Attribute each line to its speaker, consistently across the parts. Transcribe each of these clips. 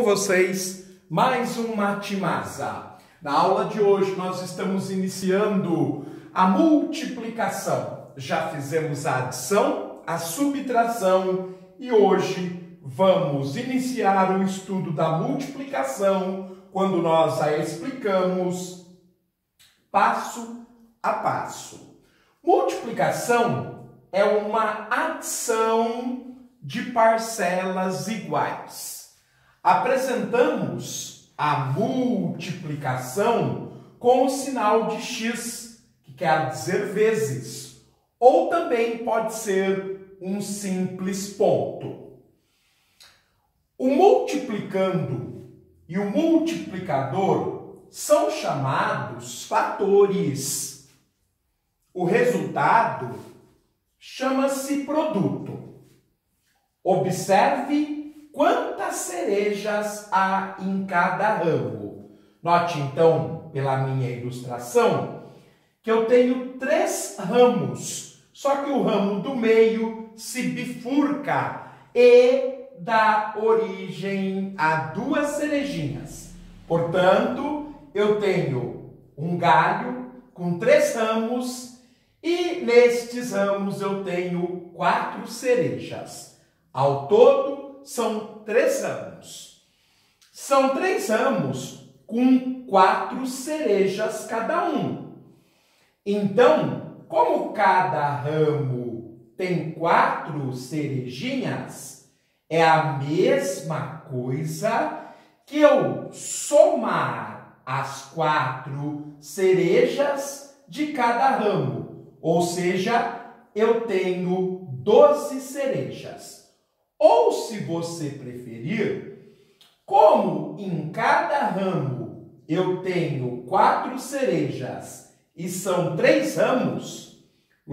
Speaker 1: Com vocês, mais um Matemasa. Na aula de hoje nós estamos iniciando a multiplicação. Já fizemos a adição, a subtração e hoje vamos iniciar o estudo da multiplicação quando nós a explicamos passo a passo. Multiplicação é uma adição de parcelas iguais. Apresentamos a multiplicação com o sinal de x, que quer dizer vezes, ou também pode ser um simples ponto. O multiplicando e o multiplicador são chamados fatores. O resultado chama-se produto. Observe quantas cerejas há em cada ramo. Note então, pela minha ilustração, que eu tenho 3 ramos, só que o ramo do meio se bifurca e dá origem a 2 cerejinhas. Portanto, eu tenho um galho com 3 ramos e nestes ramos eu tenho 4 cerejas. Ao todo, são 3 ramos. São 3 ramos com 4 cerejas cada um. Então, como cada ramo tem 4 cerejinhas, é a mesma coisa que eu somar as 4 cerejas de cada ramo. Ou seja, eu tenho 12 cerejas. Ou, se você preferir, como em cada ramo eu tenho 4 cerejas e são 3 ramos,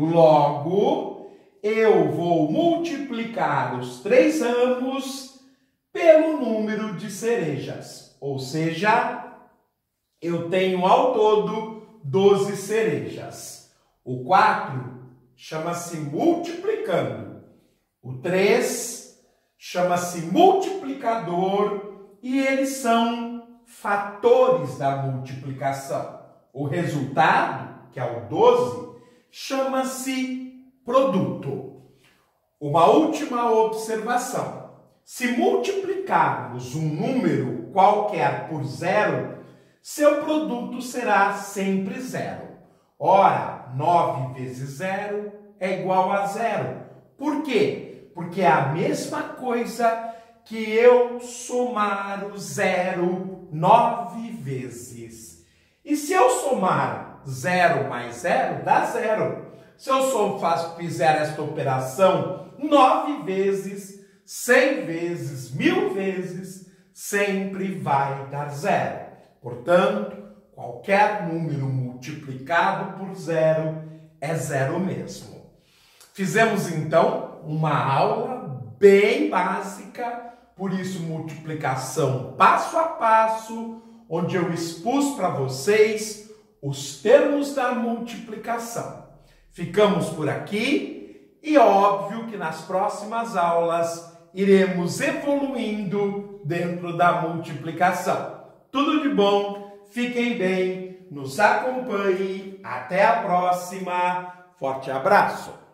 Speaker 1: logo eu vou multiplicar os 3 ramos pelo número de cerejas. Ou seja, eu tenho ao todo 12 cerejas. O 4 chama-se multiplicando. O 3 chama-se multiplicador e eles são fatores da multiplicação. O resultado, que é o 12, chama-se produto. Uma última observação. Se multiplicarmos um número qualquer por 0, seu produto será sempre 0. Ora, 9 vezes 0 é igual a 0. Por quê? Porque é a mesma coisa que eu somar o 0 9 vezes. E se eu somar 0 mais 0, dá 0. Se eu fizer esta operação 9 vezes, 100 vezes, 1000 vezes, sempre vai dar 0. Portanto, qualquer número multiplicado por 0 é 0 mesmo. Fizemos então uma aula bem básica, por isso multiplicação passo a passo, onde eu expus para vocês os termos da multiplicação. Ficamos por aqui e óbvio que nas próximas aulas iremos evoluindo dentro da multiplicação. Tudo de bom, fiquem bem, nos acompanhem, até a próxima, forte abraço!